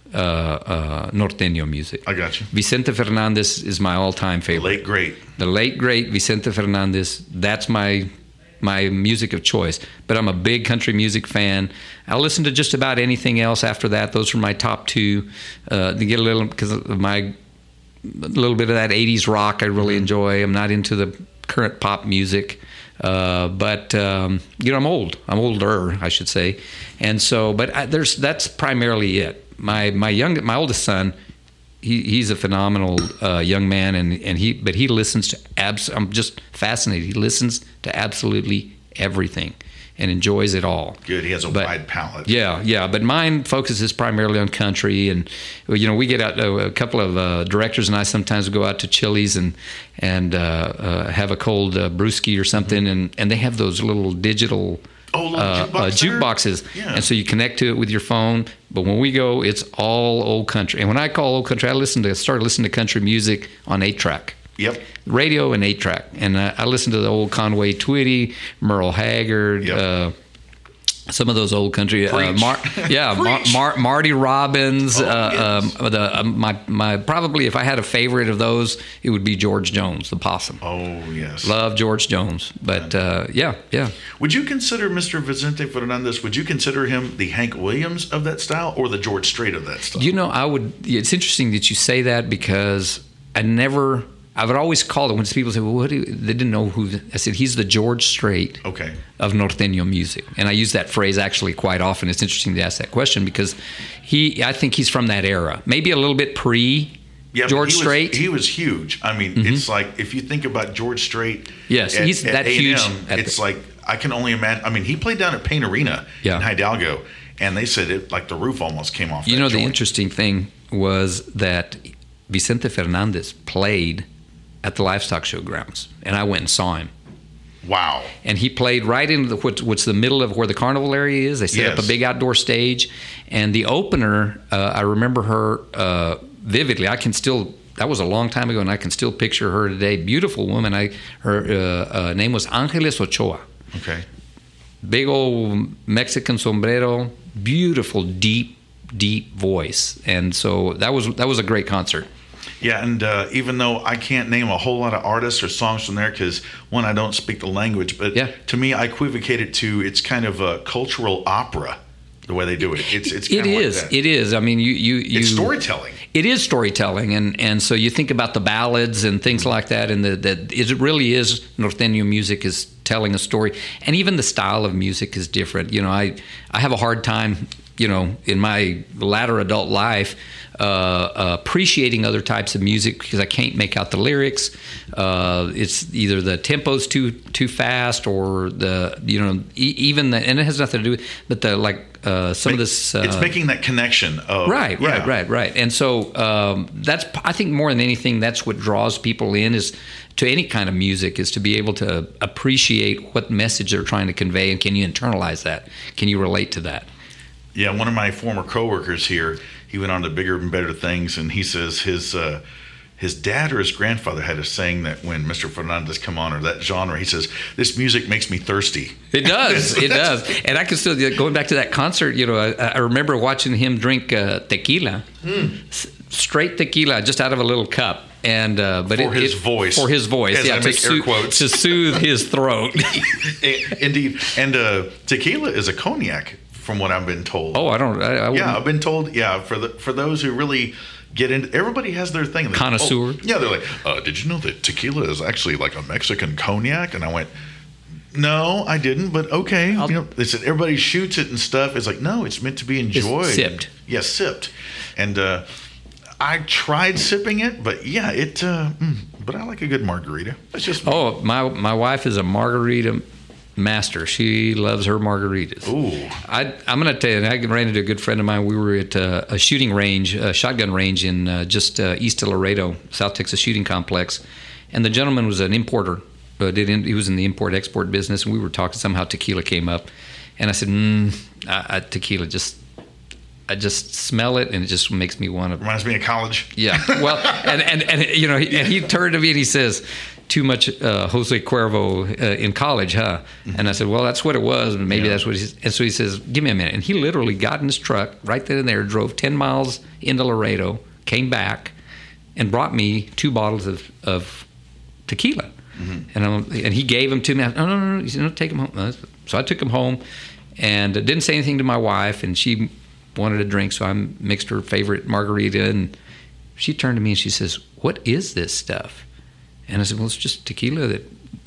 norteño music. I got you. Vicente Fernandez is my all-time favorite. The late great Vicente Fernandez. That's my music of choice. But I'm a big country music fan. I'll listen to just about anything else after that. Those are my top two. To get a little, because of a little bit of that 80s rock I really enjoy. I'm not into the current pop music. But I'm old. I'm older, I should say. And so, but that's primarily it. My oldest son, he's a phenomenal young man, and he listens to I'm just fascinated. He listens to absolutely everything and enjoys it all. Good. He has a wide palette. Yeah. But mine focuses primarily on country, and we get out. A couple of directors and I sometimes go out to Chili's and have a cold brewski or something, and they have those little digital jukeboxes, and so you connect to it with your phone. But when we go, it's all old country. And when I call old country, I start listening to country music on 8-track. Yep. Radio and 8-track. And I listen to the old Conway Twitty, Merle Haggard, some of those old country. Marty Robbins. Probably if I had a favorite of those, it would be George Jones, the possum. Oh, yes. Love George Jones. But yeah. Would you consider Mr. Vicente Fernandez, would you consider him the Hank Williams of that style or the George Strait of that style? I would. It's interesting that you say that, because I would always call it when people say, well, they didn't know who. I said, he's the George Strait of norteño music. And I use that phrase actually quite often. It's interesting to ask that question, because I think he's from that era. Maybe a little bit George Strait. He was huge. I mean, it's like, if you think about George Strait. Yes, he's that huge. It's like, I can only imagine. I mean, he played down at Payne Arena in Hidalgo, and they said it like the roof almost came off. The interesting thing was that Vicente Fernandez played at the Livestock Showgrounds, and I went and saw him. Wow. And he played right in what's the middle of where the carnival area is. They set up a big outdoor stage, and the opener, I remember her vividly. That was a long time ago, and I can still picture her today. Beautiful woman. Her name was Angeles Ochoa. Okay. Big old Mexican sombrero, beautiful, deep voice. And so that was a great concert. Yeah, and even though I can't name a whole lot of artists or songs from there, because one, I don't speak the language, but to me, I equivocate it to, it's kind of a cultural opera, the way they do it. It's kind of like that. It is. I mean, it's storytelling. It is storytelling, and so you think about the ballads and things like that, and that it really is norteño music is telling a story, and even the style of music is different. I have a hard time, in my latter adult life, appreciating other types of music, because I can't make out the lyrics. It's either the tempo's too fast, or even and it has nothing to do with, but some of this. It's making that connection of right. And so that's, I think, more than anything, that's what draws people in is to any kind of music, is to be able to appreciate what message they're trying to convey, and can you internalize that? Can you relate to that? Yeah, one of my former coworkers here, he went on to bigger and better things, and he says his dad or his grandfather had a saying that when Mr. Fernandez come on, or that genre, he says, "This music makes me thirsty." It does. It does. And I can still, going back to that concert, I remember watching him drink tequila, straight tequila, just out of a little cup. And but for his voice, to soothe his throat. Indeed. And tequila is a cognac, from what I've been told. Oh, I've been told. Yeah, for those who really get into, everybody has their thing. Connoisseur. They're like, did you know that tequila is actually like a Mexican cognac? And I went, no, I didn't, but okay. They said everybody shoots it and stuff. It's like, no, it's meant to be enjoyed. It's sipped. Yes, sipped. And I tried sipping it, but but I like a good margarita. It's just my wife is a margarita master. She loves her margaritas. Ooh. I'm going to tell you, I ran into a good friend of mine. We were at a shooting range, a shotgun range in just east of Laredo, South Texas Shooting Complex, and the gentleman was an importer. He was in the import-export business, and we were talking. Somehow tequila came up, and I said, tequila I just smell it, and it just makes me want to. Reminds me of college. Yeah. Well, and he turned to me and he says, too much Jose Cuervo in college, huh? And I said, well, that's what it was, and maybe that's what he said. And so he says, give me a minute. And he literally got in his truck right then and there, drove 10 miles into Laredo, came back, and brought me 2 bottles of tequila. And he gave them to me. I said, no. He said, no, take them home. So I took them home and didn't say anything to my wife, and she wanted a drink, so I mixed her favorite margarita, and she turned to me and she says, what is this stuff? And I said, well, it's just tequila that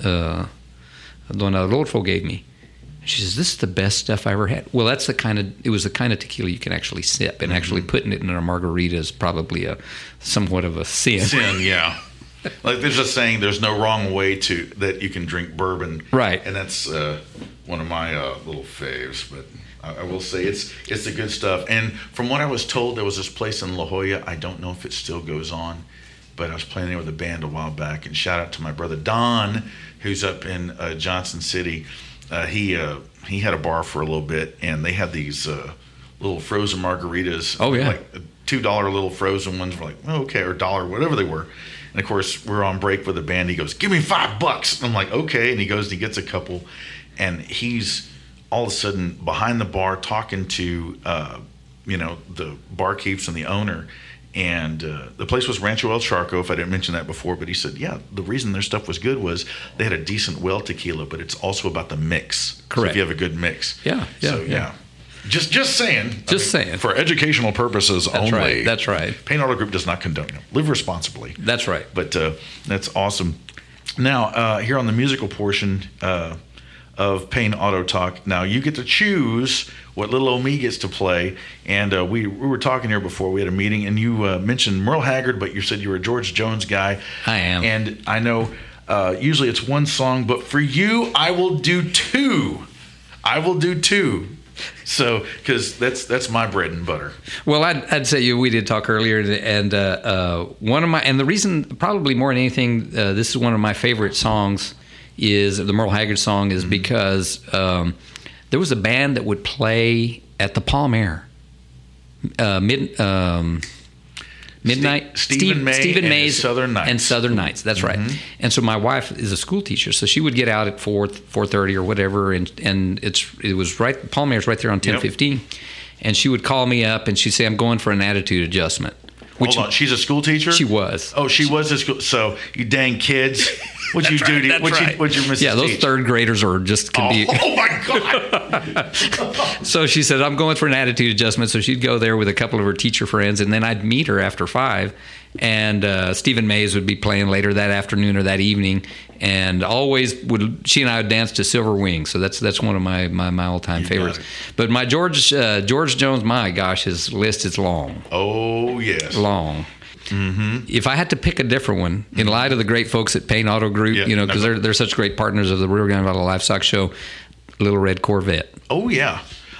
Don Adolfo gave me. And she says, this is the best stuff I ever had. Well, it was the kind of tequila you can actually sip, and actually putting it in a margarita is probably somewhat of a sin. Yeah. Like there's a saying, there's no wrong way that you can drink bourbon. Right. And that's one of my little faves, but I will say it's the good stuff. And from what I was told, there was this place in La Jolla. I don't know if it still goes on, but I was playing there with a band a while back. And shout out to my brother Don, who's up in Johnson City. He had a bar for a little bit, and they had these little frozen margaritas. Oh yeah, like $2 little frozen ones were like, oh, okay, or $1, whatever they were. And of course, we're on break with the band. He goes, give me $5. And I'm like, okay. And he goes and he gets a couple, and he's all of a sudden behind the bar talking to the barkeeps and the owner. And the place was Rancho El Charco, if I didn't mention that before. But he said, yeah, the reason their stuff was good was they had a decent well tequila, but it's also about the mix. Correct. So if you have a good mix. Yeah. Just saying. Saying. For educational purposes only. Right. That's right. Payne Auto Group does not condone it. Live responsibly. That's right. But that's awesome. Now, here on the musical portion of Payne Auto Talk, now you get to choose what little old me gets to play. And we were talking here before we had a meeting, and you mentioned Merle Haggard, but you said you were a George Jones guy. I am. And I know usually it's one song, but for you, I will do 2. So, because that's my bread and butter. Well, I'd say we did talk earlier, and the reason, probably more than anything, this is one of my favorite songs, is the Merle Haggard song, is because there was a band that would play at the Palm Air midnight. Stephen Mays and Southern Nights. That's right. And so my wife is a school teacher, so she would get out at 4:30 or whatever, and it was right. Palm Air's right there on 10:15, and she would call me up and she'd say, "I'm going for an attitude adjustment." Hold on, she's a school teacher? She was. Oh, she was a school. So you dang kids. What'd you do? What'd your missus Yeah, those teach? third graders are just can be. Oh my God! So she said, "I'm going for an attitude adjustment." So she'd go there with a couple of her teacher friends, and then I'd meet her after 5, and Stephen Mays would be playing later that afternoon or that evening, and always she and I would dance to Silver Wings. So that's one of my all-time favorites. But my George Jones, my gosh, his list is long. Oh yes, long. If I had to pick a different one, in light of the great folks at Payne Auto Group, because they're such great partners of the Rio Grande Valley Livestock Show, Little Red Corvette. Oh yeah.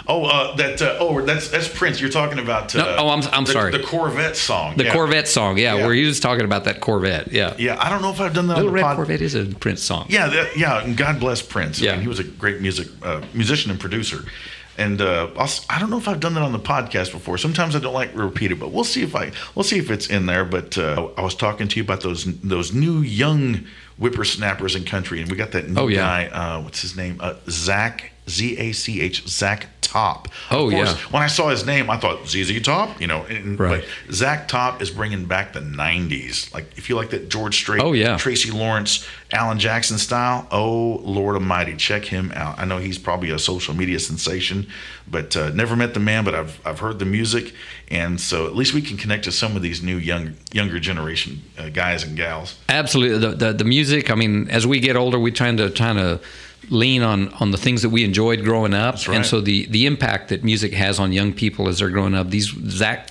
That's Prince. You're talking about. I'm sorry. The Corvette song. The Corvette song, where he was talking about that Corvette. Yeah. Yeah, I don't know if I've done that. Little on the Red Corvette is a Prince song. Yeah, and God bless Prince. Yeah, he was a great musician and producer. And I don't know if I've done that on the podcast before. Sometimes I don't like to repeat it, but we'll see if it's in there. But I was talking to you about those new young whippersnappers in country, and we got that new guy. What's his name? Zach, Z-A-C-H, Zach Top. Oh, of course, yeah. When I saw his name, I thought ZZ Top. Right. But Zach Top is bringing back the '90s. Like if you like that George Strait, Tracy Lawrence, Alan Jackson style. Oh Lord Almighty, check him out. I know he's probably a social media sensation, but never met the man. But I've heard the music, and so at least we can connect to some of these new younger generation guys and gals. Absolutely, the music. I mean, as we get older, we trying to lean on the things that we enjoyed growing up. That's right. And so the impact that music has on young people as they're growing up. These Zach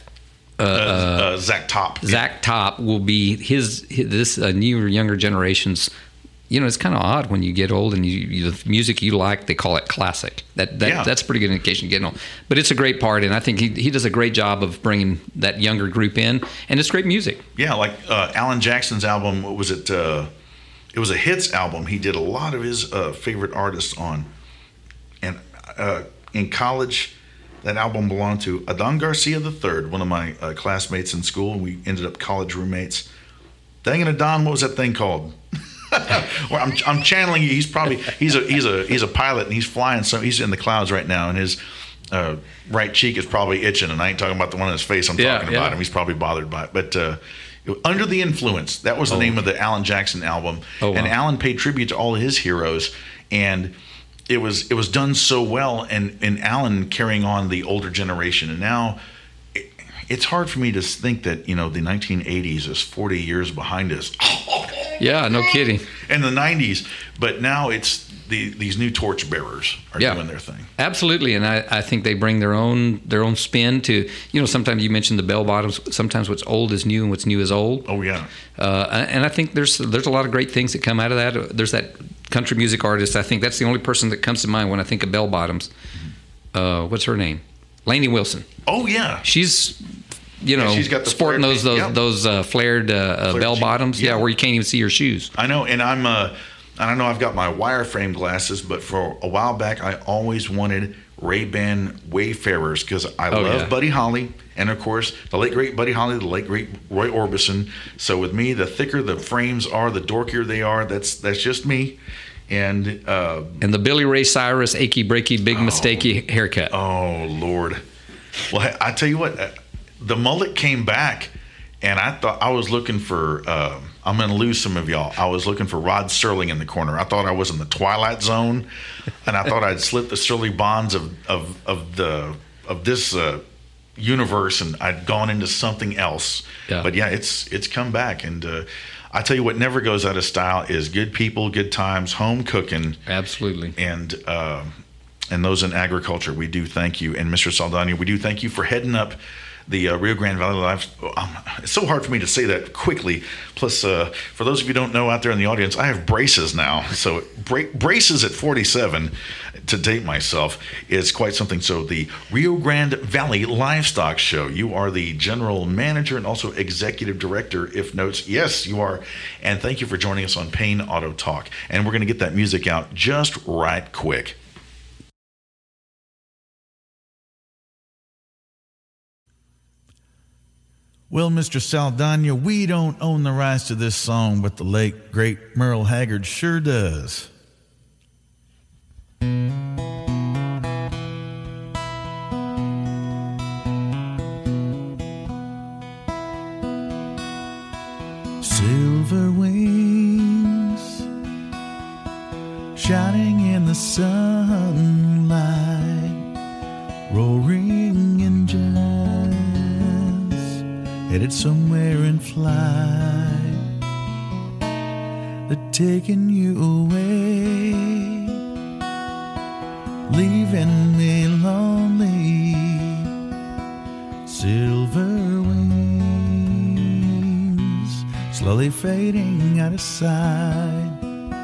Top will be this newer younger generations. It's kind of odd when you get old and the music you like, they call it classic. That's a pretty good indication of getting old. But it's a great part, and I think he does a great job of bringing that younger group in, and it's great music. Yeah, like Alan Jackson's album. What was it? It was a hits album. He did a lot of his favorite artists on. And in college, that album belonged to Adon Garcia III, one of my classmates in school. We ended up college roommates. Dang it, Adon, what was that thing called? Well, I'm channeling you. He's a pilot, and he's flying. So he's in the clouds right now, and his right cheek is probably itching. And I ain't talking about the one on his face. I'm talking about him. He's probably bothered by it. But Under the Influence, that was the name of the Alan Jackson album. Oh, wow. And Alan paid tribute to all of his heroes, and it was done so well. And Alan carrying on the older generation, and now. It's hard for me to think that, the 1980s is 40 years behind us. Yeah, no kidding. And the 90s, but now it's these new torchbearers are doing their thing. Absolutely, and I think they bring their own spin to, sometimes you mentioned the bell bottoms. Sometimes what's old is new and what's new is old. Oh, yeah. And I think there's a lot of great things that come out of that. There's that country music artist. I think that's the only person that comes to mind when I think of bell bottoms. What's her name? Lainey Wilson. Oh, yeah. she's got sporting those flared bell bottoms, where you can't even see her shoes. I know, and I don't know, I've got my wireframe glasses, but for a while back, I always wanted Ray-Ban Wayfarers because I love Buddy Holly, and of course, the late great Buddy Holly, the late great Roy Orbison. So with me, the thicker the frames are, the dorkier they are. That's just me. And the Billy Ray Cyrus achy breaky big mistakey haircut. Oh Lord! Well, I tell you what. The mullet came back, and I thought I was looking for. I'm going to lose some of y'all. I was looking for Rod Serling in the corner. I thought I was in the Twilight Zone, and I thought I'd slit the Serling bonds of this universe, and I'd gone into something else. Yeah. But yeah, it's come back, and I tell you what, never goes out of style is good people, good times, home cooking. Absolutely. And those in agriculture, we do thank you, and Mr. Saldaña, we do thank you for heading up the Rio Grande Valley Live. It's so hard for me to say that quickly. Plus, for those of you who don't know out there in the audience, I have braces now. So braces at 47, to date myself, is quite something. So the Rio Grande Valley Livestock Show, you are the general manager and also executive director, if notes. Yes, you are. And thank you for joining us on Payne Auto Talk. And we're going to get that music out just right quick. Well, Mr. Saldaña, we don't own the rights to this song, but the late, great Merle Haggard sure does. Silver wings shining in the sunlight, roaring engines headed somewhere in flight. They're taking you away, leaving me lonely. Silver wings slowly fading out of sight.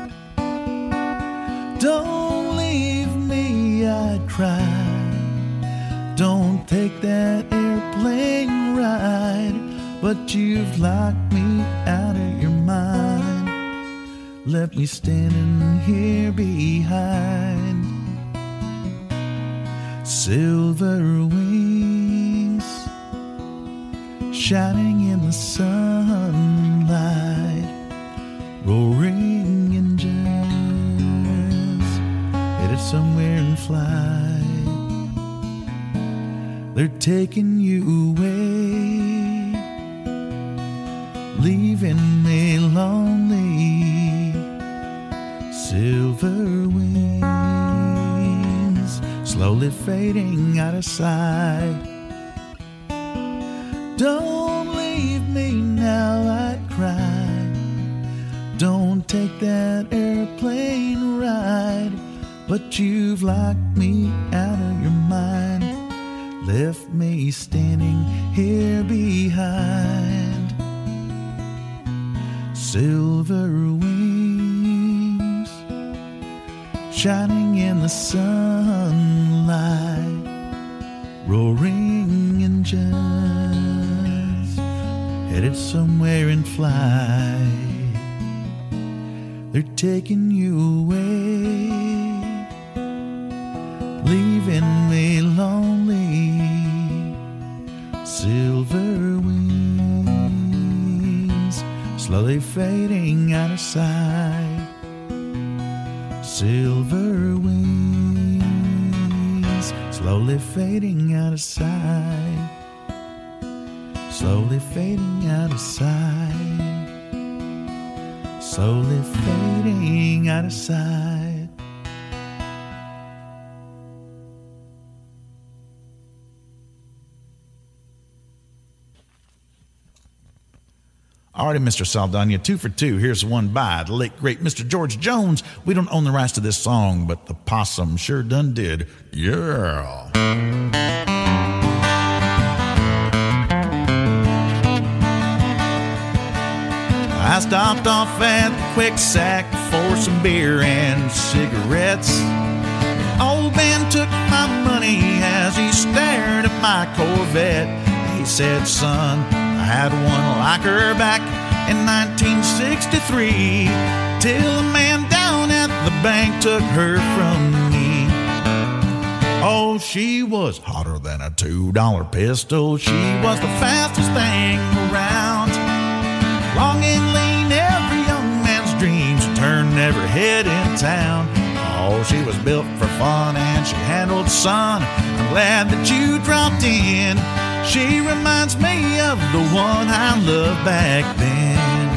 Don't leave me, I cry. Don't take that airplane ride, but you've locked me out of your mind. Left me standing here behind. Silver wings shining in the sunlight, roaring engines headed somewhere in flight. They're taking you away, leaving me lonely. Silver wings slowly fading out of sight. Don't leave me now, I cry. Don't take that airplane ride, but you've locked me out of your mind. Left me standing here behind. Silver wings shining in the sunlight, roaring engines headed somewhere in flight. They're taking you away, leaving me lonely. Silver wings slowly fading out of sight. Silver wings, slowly fading out of sight. Slowly fading out of sight. Slowly fading out of sight. Alrighty, Mr. Saldaña, 2 for 2. Here's one by the late, great Mr. George Jones. We don't own the rights to this song, but the possum sure done did. Yeah. I stopped off at the Quick Sack for some beer and cigarettes. Old man took my money as he stared at my Corvette. He said, son, I had one like her back in 1963, till a man down at the bank took her from me. Oh, she was hotter than a $2 pistol. She was the fastest thing around. Long and lean, every young man's dream. She turned every head in town. Oh, she was built for fun and she handled sun. I'm glad that you dropped in. She reminds me of the one I loved back then.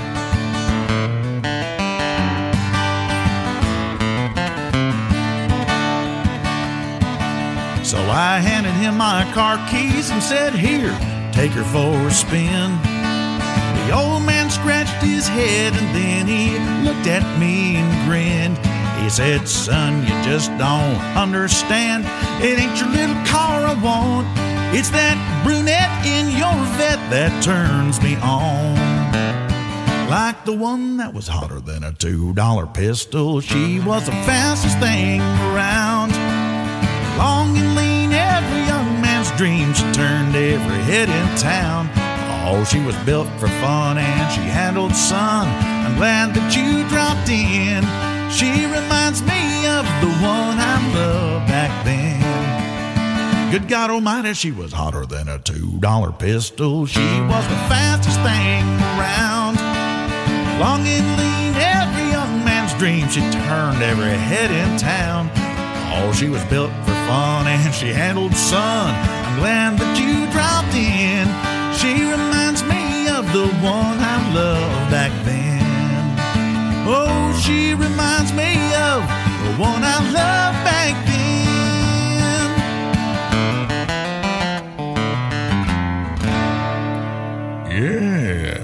So I handed him my car keys and said, here, take her for a spin. The old man scratched his head and then he looked at me and grinned. He said, son, you just don't understand. It ain't your little car I want. It's that brunette in your vet that turns me on. Like the one that was hotter than a $2 pistol. She was the fastest thing around. Long and lean, every young man's dream. She turned every head in town. Oh, she was built for fun and she handled sun. I'm glad that you dropped in. She reminds me of the one I loved back then. Good God Almighty, she was hotter than a $2 pistol. She was the fastest thing around. Long and lean, every young man's dream. She turned every head in town. Oh, she was built for fun and she handled sun. I'm glad that you dropped in. She reminds me of the one I loved back then. Oh, she reminds me of the one I loved back then. Yeah.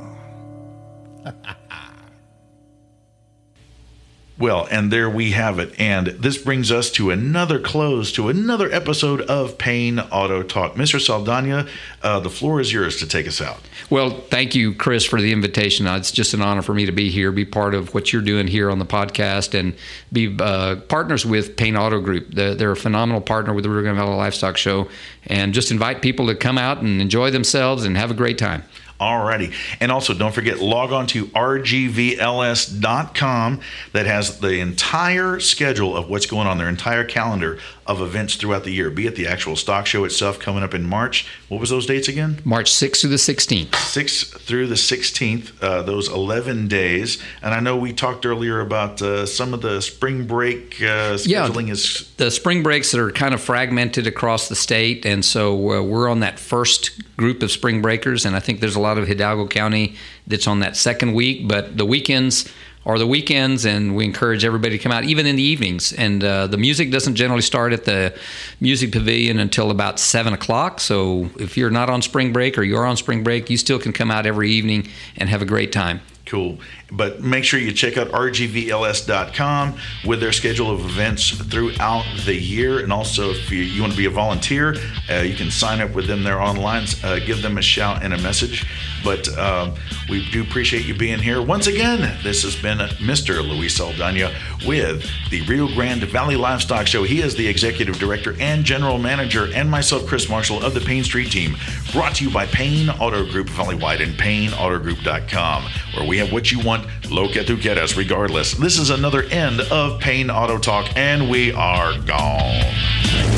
Well, and there we have it. And this brings us to another close to another episode of Payne Auto Talk. Mr. Saldaña, the floor is yours to take us out. Well, thank you, Chris, for the invitation. It's just an honor for me to be here, be part of what you're doing here on the podcast, and be partners with Payne Auto Group. They're a phenomenal partner with the Rio Grande Valley Livestock Show, and just invite people to come out and enjoy themselves and have a great time. Alrighty. And also, don't forget, log on to RGVLS.com. That has the entire schedule of what's going on, their entire calendar of events throughout the year, be it the actual stock show itself coming up in March. What was those dates again? March 6th through the 16th. 6th through the 16th, those 11 days. And I know we talked earlier about some of the spring break scheduling. Is the spring breaks that are kind of fragmented across the state. And so we're on that first group of spring breakers. And I think there's a lot of Hidalgo County that's on that second week. But the weekends are the weekends, and we encourage everybody to come out, even in the evenings. And the music doesn't generally start at the Music Pavilion until about 7 o'clock. So if you're not on spring break or you're on spring break, you still can come out every evening and have a great time. Cool. But make sure you check out RGVLS.com with their schedule of events throughout the year. And also, if you want to be a volunteer, you can sign up with them there online. Give them a shout and a message. But we do appreciate you being here. Once again, this has been Mr. Luis Saldaña with the Rio Grande Valley Livestock Show. He is the Executive Director and General Manager, and myself, Chris Marshall, of the Payne Street Team. Brought to you by Payne Auto Group Valleywide and PayneAutoGroup.com, where we have what you want, lo que tú quieras, regardless. This is another end of Payne Auto Talk, and we are gone.